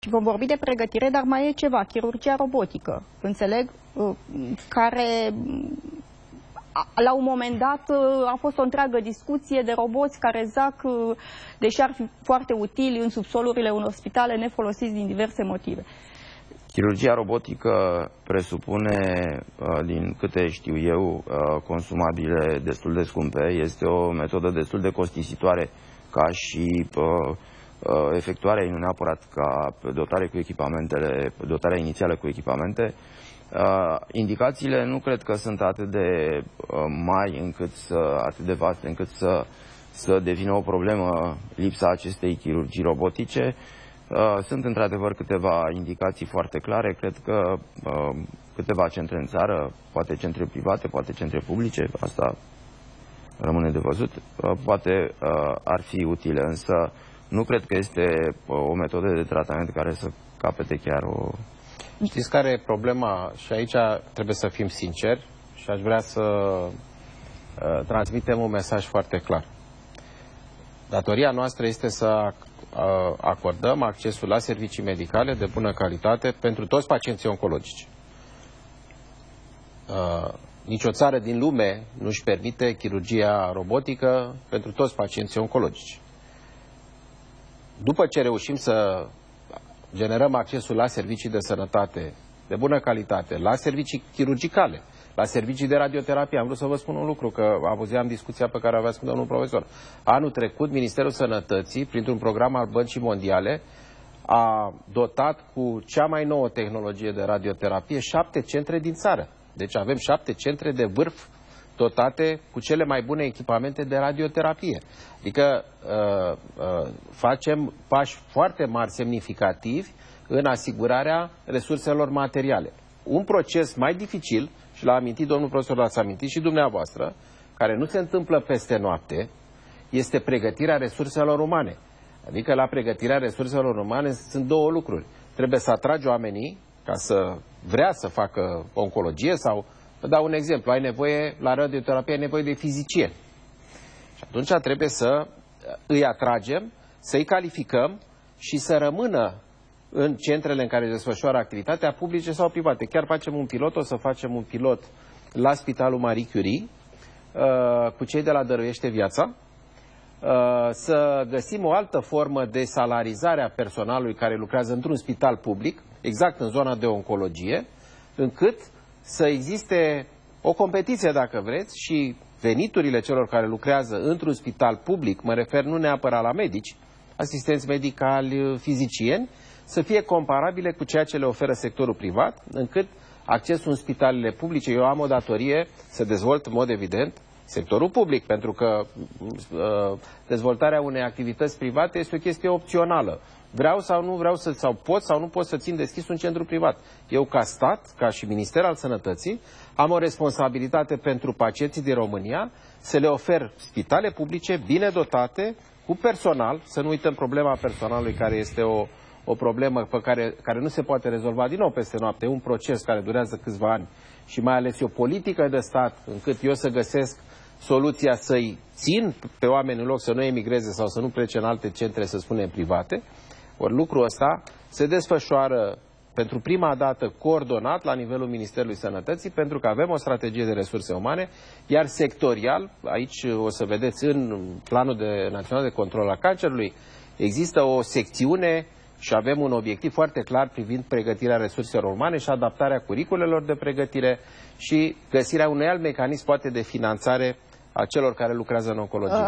Și vom vorbi de pregătire, dar mai e ceva, chirurgia robotică, înțeleg, care la un moment dat a fost o întreagă discuție de roboți care zac, deși ar fi foarte utili în subsolurile unor spitale nefolosiți din diverse motive. Chirurgia robotică presupune, din câte știu eu, consumabile destul de scumpe. Este o metodă destul de costisitoare ca și efectuarea, nu neapărat ca dotare cu echipamentele, dotarea inițială cu echipamente. Indicațiile nu cred că sunt atât de mari, atât de vaste, încât să devină o problemă lipsa acestei chirurgii robotice. Sunt într-adevăr câteva indicații foarte clare. Cred că câteva centre în țară, poate centre private, poate centre publice, asta rămâne de văzut, poate ar fi utile, însă nu cred că este o metodă de tratament care să capete chiar o... Știți care e problema? Și aici trebuie să fim sinceri și aș vrea să transmitem un mesaj foarte clar. Datoria noastră este să acordăm accesul la servicii medicale de bună calitate pentru toți pacienții oncologici. Nicio țară din lume nu își permite chirurgia robotică pentru toți pacienții oncologici. După ce reușim să generăm accesul la servicii de sănătate de bună calitate, la servicii chirurgicale, la servicii de radioterapie. Am vrut să vă spun un lucru, că auzeam discuția pe care aveați cu domnul profesor. Anul trecut, Ministerul Sănătății, printr-un program al Băncii Mondiale, a dotat cu cea mai nouă tehnologie de radioterapie 7 centre din țară. Deci avem 7 centre de vârf dotate cu cele mai bune echipamente de radioterapie. Adică facem pași foarte mari, semnificativi, în asigurarea resurselor materiale. Un proces mai dificil, și l-a amintit domnul profesor, l-ați amintit și dumneavoastră, care nu se întâmplă peste noapte, este pregătirea resurselor umane. Adică la pregătirea resurselor umane sunt două lucruri. Trebuie să atragi oamenii ca să vrea să facă oncologie sau, vă dau un exemplu, ai nevoie, la radioterapie ai nevoie de fizicieni. Și atunci trebuie să îi atragem, să-i calificăm și să rămână în centrele în care desfășoară activitatea, publice sau private. Chiar facem un pilot, o să facem un pilot la Spitalul Marie Curie, cu cei de la Dăruiește Viața, să găsim o altă formă de salarizare a personalului care lucrează într-un spital public, exact în zona de oncologie, încât să existe o competiție, dacă vreți, și veniturile celor care lucrează într-un spital public, mă refer nu neapărat la medici, asistenți medicali, fizicieni, să fie comparabile cu ceea ce le oferă sectorul privat, încât accesul în spitalele publice, eu am o datorie să dezvolt în mod evident sectorul public, pentru că dezvoltarea unei activități private este o chestie opțională. Vreau sau nu vreau sau pot sau nu pot să țin deschis un centru privat. Eu ca stat, ca și Minister al Sănătății, am o responsabilitate pentru pacienții din România să le ofer spitale publice bine dotate, cu personal, să nu uităm problema personalului, care este o problemă pe care nu se poate rezolva din nou peste noapte. E un proces care durează câțiva ani și mai ales e o politică de stat încât eu să găsesc soluția să-i țin pe oameni în loc să nu emigreze sau să nu plece în alte centre, să spunem, private. Ori lucrul ăsta se desfășoară pentru prima dată coordonat la nivelul Ministerului Sănătății, pentru că avem o strategie de resurse umane, iar sectorial, aici o să vedeți în Planul Național de Control al Cancerului, există o secțiune și avem un obiectiv foarte clar privind pregătirea resurselor umane și adaptarea curiculelor de pregătire și găsirea unui alt mecanism, poate, de finanțare a celor care lucrează în oncologie.